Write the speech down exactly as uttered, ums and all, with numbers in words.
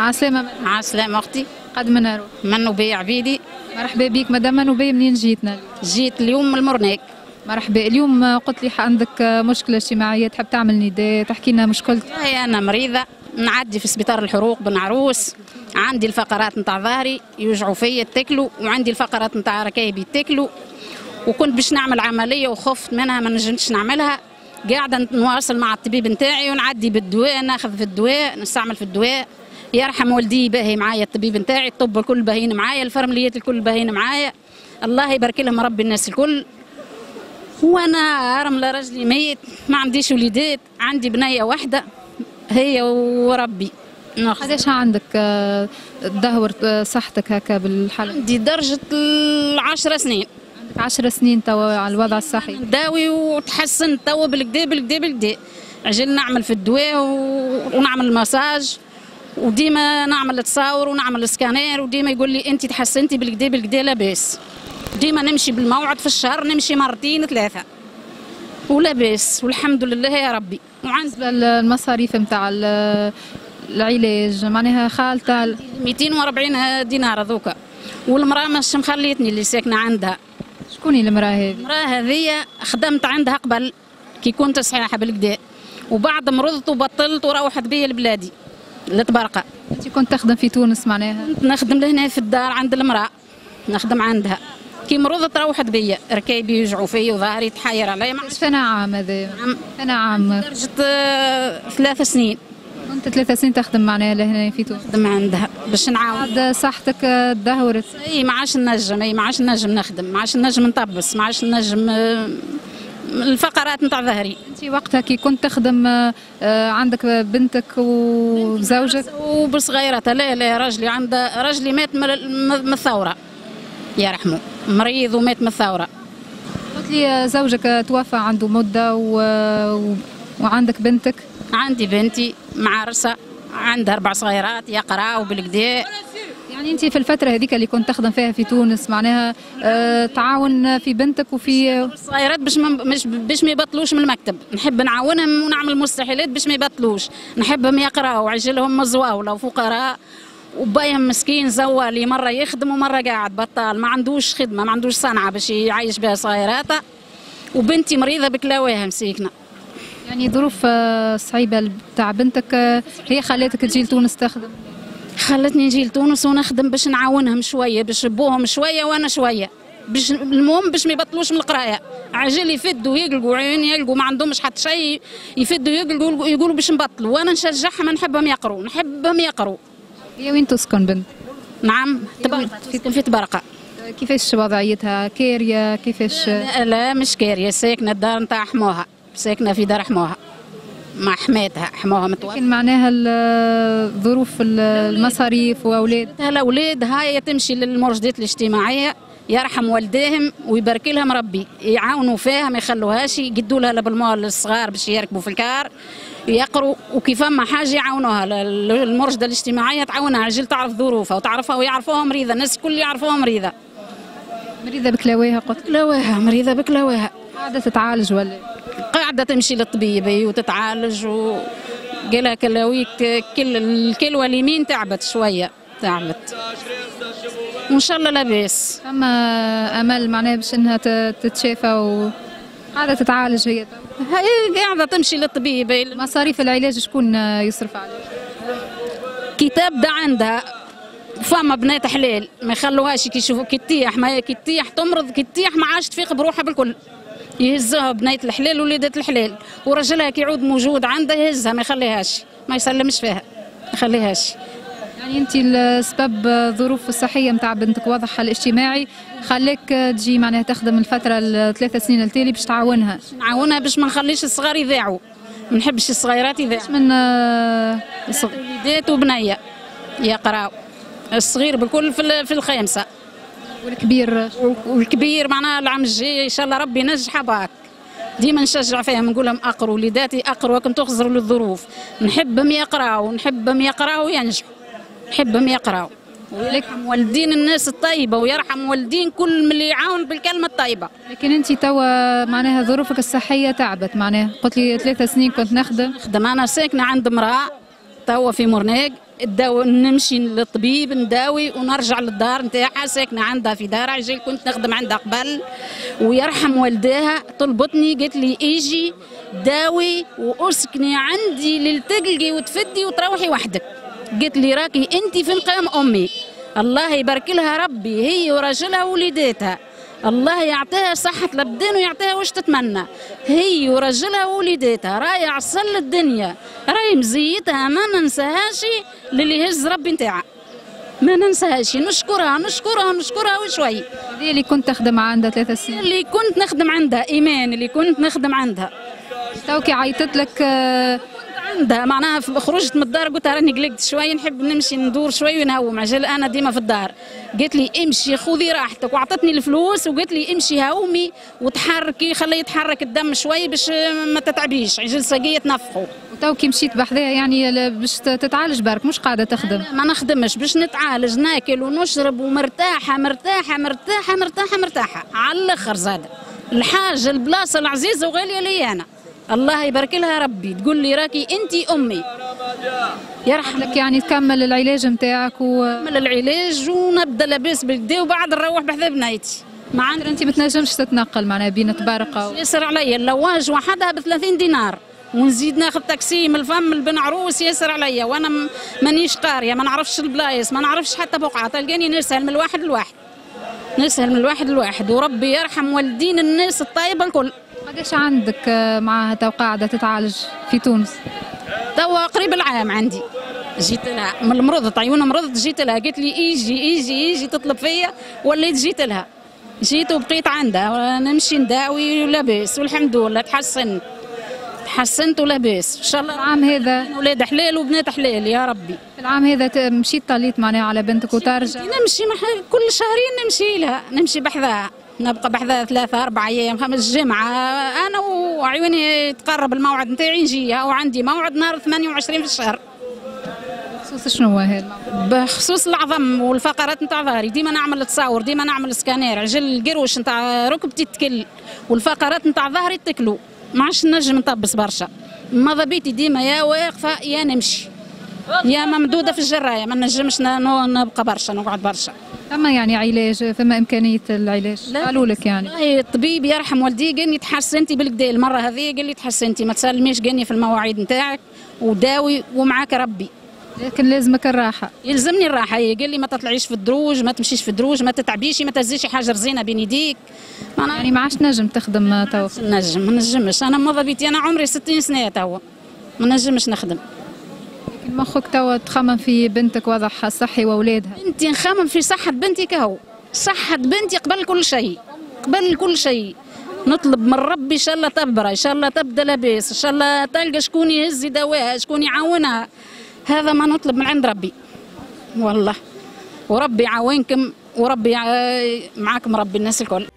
عسلامة. عسلامة أختي. قد من روح؟ من نبيع عبيدي. مرحبا بك مدام نبيع، منين جيتنا؟ جيت اليوم من المرناق. مرحبا. اليوم قلت لي عندك مشكلة اجتماعية، تحب تعمل نداء، تحكي لنا مشكلتك. هي أنا مريضة، نعدي في سبيطار الحروق بن عروس، عندي الفقرات نتاع ظهري يوجعوا فيا يتكلوا، وعندي الفقرات نتاع ركايبي يتكلوا، وكنت باش نعمل عملية وخفت منها ما نجمتش نعملها. قاعدة نواصل مع الطبيب نتاعي ونعدي بالدواء، ناخذ في الدواء، نستعمل في الدواء. يرحم والدي باهي معايا الطبيب نتاعي، الطب الكل باهيين معايا، الفرمليات الكل باهيين معايا، الله يبارك لهم ربي الناس الكل. وانا رمله رجلي ميت، ما عنديش وليدات، عندي بنيه واحده هي وربي. قداش عندك تدهور صحتك هكا بالحالة؟ عندي درجه العشر سنين. عندك عشر سنين توا على الوضع الصحي؟ نداوي وتحسنت توا بالكدا بالكدا بالكدا. عجل نعمل في الدواء ونعمل المساج، وديما نعمل تصاور ونعمل السكانير، وديما يقول لي انت تحسنتي بالكدا بالكدا لاباس. ديما نمشي بالموعد في الشهر، نمشي مرتين ثلاثه ولا باس والحمد لله يا ربي. بالنسبه للمصاريف نتاع العلاج معناها خالته مئتين وأربعين دينار هذوكا، والمراه مش مخليتني اللي ساكنه عندها. شكون المراه هذه؟ المراه هذه خدمت عندها قبل كي كنت صحيحه بالكدا، وبعد مرضت وبطلت وروحت بيا لبلادي لتبرقه. انت كنت تخدم في تونس معناها؟ كنت نخدم لهنا في الدار عند المراه، نخدم عندها. كي مرضت روحت بيا، ركايبي يوجعوا فيا وظهري تحير عليا. سنة عام هذا؟ سنة عام. درجة ثلاث سنين. كنت ثلاث سنين تخدم معناها لهنا في تونس؟ نخدم عندها باش نعاون. بعد صحتك تدهورت؟ اي ما عادش نجم، اي ما عادش نجم نخدم، ما عادش نجم نطبس، ما عادش نجم الفقرات نتاع ظهري. انت وقتها كي كنت تخدم عندك بنتك وزوجك؟ وبصغيرتها. لا لا راجلي عنده، راجلي مات من الثورة يرحمه، مريض ومات من الثورة. قلت لي زوجك توفى عنده مدة و... و... وعندك بنتك؟ عندي بنتي معرسة، عندها أربع صغيرات يقراوا بالكدا. يعني أنت في الفترة هذيك اللي كنت تخدم فيها في تونس معناها آه تعاون في بنتك وفي الصغيرات باش ما مش باش ما يبطلوش من المكتب، نحب نعاونهم ونعمل مستحيلات باش ما يبطلوش، نحبهم يقراوا وعجلهم مزواولة وفقراء، وبايهم مسكين زوالي مرة يخدم ومرة قاعد بطال، ما عندوش خدمة، ما عندوش صنعة باش يعيش بها صغيراته، وبنتي مريضة بكلاواها مسيكنة. يعني ظروف صعيبة بتاع بنتك هي خلاتك تجي لتونس تخدم؟ خلتني نجي لتونس ونخدم باش نعاونهم شوية، باش نبوهم شوية وأنا شوية، باش المهم باش ما يبطلوش من القراية، عجل يفدوا يقلقوا عين يلقوا ما عندهمش حتى شيء، يفدوا يقلقوا يقولوا باش نبطلوا، وأنا نشجعهم نحبهم يقروا، نحبهم يقروا. هي وين تسكن بنت؟ نعم تبرقة، تسكن في تبرقة. كيفاش وضعيتها؟ كارية كيفاش؟ لا, لا مش كارية، ساكنة الدار نتاع حموها، ساكنة في دار حموها مع حماتها، حموها متوفى. لكن معناها الظروف المصاريف واولادها؟ الاولاد هاي تمشي للمرشدات الاجتماعية، يرحم والديهم ويبارك لهم ربي، يعاونوا فيها ما يخلوهاش، يقدوا لها بالمال الصغار باش يركبوا في الكار يقروا، وكيف ما حاجه يعاونوها المرشده الاجتماعيه تعاونها، عجل تعرف ظروفها وتعرفها ويعرفوها مريضه، الناس الكل يعرفوها مريضه. مريضه بكلاواها؟ قلت بكلاواها، مريضه بكلاواها. قاعده تتعالج ولا؟ قاعده تمشي للطبيب وتتعالج، وقالها كلاويك كل الكلوه اليمين تعبت شويه، تعبت. وان شاء الله لاباس. اما امل معناها باش انها تتشافى وقاعده تتعالج هي؟ هي قاعده تمشي للطبيب. مصاريف العلاج شكون يصرف عليها؟ كي تبدا عندها فما بنات حلال ما يخلوهاش كي يشوفوا كي تطيح، ما كي تطيح تمرض، كي تطيح ما عادش تفيق بروحها بالكل، يهزوها بنية الحلال وليدات الحلال، ورجلها كي يعود موجود عندها يهزها ما يخليهاش، ما يسلمش فيها ما يخليهاش. يعني انت السبب الظروف الصحيه نتاع بنتك وضعها الاجتماعي خلاك تجي معناها تخدم الفتره الثلاث سنين التالي باش تعاونها؟ باش نعاونها باش ما نخليش الصغار يضيعوا، ما نحبش الصغيرات يضيعوا. من وليدات وبنيه يقراو، الصغير بالكل في في الخامسه، والكبير والكبير معناها العام الجاي ان شاء الله ربي ينجح باك. ديما نشجع فيهم نقول لهم اقروا وليداتي اقروا، راكم تخزروا للظروف، نحبهم يقراوا نحبهم يقراوا وينجحوا، نحبهم يقراوا ويرحم والدين الناس الطيبه ويرحم والدين كل من اللي يعاون بالكلمه الطيبه. لكن انت توا معناها ظروفك الصحيه تعبت معناها، قلت لي ثلاث سنين كنت نخدم. نخدم انا ساكنه عند امراه توا في مرناق، الدواء نمشي للطبيب نداوي ونرجع للدار نتاعها، ساكنه عندها في دارها، عجل كنت نخدم عندها قبل ويرحم والداها. طلبتني قالت لي ايجي داوي واسكني عندي للتلقي وتفدي وتروحي وحدك. قالت لي راكي انت في مقام امي، الله يبارك لها ربي، هي وراجلها ووليداتها، الله يعطيها صحة الأبدان ويعطيها واش تتمنى، هي وراجلها ووليداتها راهي عسل الدنيا، راهي مزيتها ما ننساهاش للي هز ربي نتاعها، ما ننساهاش، نشكرها نشكرها نشكرها وشوي. هذه اللي كنت تخدم عندها ثلاثة سنين؟ اللي كنت نخدم عندها إيمان، اللي كنت نخدم عندها. توكي عيطت لك عندها معناها خرجت من الدار قلت راني قلقت شوي نحب نمشي ندور شوي ونهوم، عجل انا ديما في الدار. قالت لي امشي خذي راحتك وعطتني الفلوس وقالت لي امشي هومي وتحركي خلي يتحرك الدم شوي باش ما تتعبيش، عجل ساقيه تنفخوا. وتوكي مشيت بحذاها يعني باش تتعالج برك مش قاعده تخدم؟ ما نخدمش باش نتعالج، ناكل ونشرب ومرتاحه مرتاحه مرتاحه مرتاحه مرتاحه على الاخر زاده. الحاجه البلاصه العزيزه وغاليه لي انا، الله يبارك لها ربي، تقول لي راكي انت امي يرحم لك. يعني تكمل العلاج نتاعك و نكمل العلاج ونبدا لاباس بالكدا وبعد نروح بحذا بنيتي. ما عندك انت ما تنجمش تتنقل معناها بين تبارقه و... ياسر عليا اللواج وحدها ب ثلاثين دينار ونزيد ناخذ تاكسي من الفم البن عروس، ياسر عليا وانا مانيش قاريه ما نعرفش البلايص ما نعرفش حتى بقعه، تلقاني نسهل من الواحد للواحد نسهل من الواحد للواحد، وربي يرحم والدين الناس الطيبه الكل. قداش عندك معها تو قاعده تتعالج في تونس؟ توا قريب العام عندي. جيت لها من المرض طيونه مرضت، جيت لها قالت لي ايجي ايجي ايجي تطلب فيا، وليت جيت لها، جيت وبقيت عندها نمشي نداوي ولاباس والحمد لله تحسنت تحسنت ولاباس ان شاء الله. العام هذا اولاد حلال وبنات حلال يا ربي. العام هذا مشيت طليت معناها على بنتك وترجع؟ نمشي كل شهرين نمشي لها، نمشي بحذاها، نبقى بحذاها ثلاثة أربع أيام خمس جمعة أنا وعيوني تقرب الموعد نتاعي نجيها، وعندي موعد نهار ثمانية وعشرين في الشهر. بخصوص شنو هو هذا؟ بخصوص العظم والفقرات نتاع ظهري، ديما نعمل تصاور ديما نعمل سكانير، عجل القروش نتاع ركبتي تكل والفقرات نتاع ظهري تكلوا، ما عادش نجم نطبس برشا، ماذا بيتي ديما يا واقفة يا نمشي يا ممدودة في الجراية، ما نجمش نبقى برشا نقعد برشا. ثم يعني علاج، ثم إمكانية العلاج؟ قالوا لك يعني؟ والله الطبيب يرحم والدي قال لي تحسنتي بالكدا المرة هذه، قال لي تحسنتي ما تسلميش، قال لي في المواعيد نتاعك وداوي ومعاك ربي. لكن لازمك الراحة. يلزمني الراحة، قال لي ما تطلعيش في الدروج، ما تمشيش في الدروج، ما تتعبيش، ما تهزيش حاجة رزينة بين يديك. يعني ما عادش نجم تخدم توا؟ نجم ما نجمش، أنا ماذا بيتي أنا عمري ستين سنة توا ما نجمش نخدم. لكن مخك توا تخمم في بنتك وضعها الصحي وأولادها؟ بنتي نخمم في صحة بنتي كهو، صحة بنتي قبل كل شيء، قبل كل شيء. نطلب من ربي ان شاء الله تبرى، ان شاء الله تبدا لاباس، ان شاء الله تلقى شكون يهز يداويها، شكون يعاونها، هذا ما نطلب من عند ربي والله. وربي يعاونكم وربي معاكم ربي الناس الكل.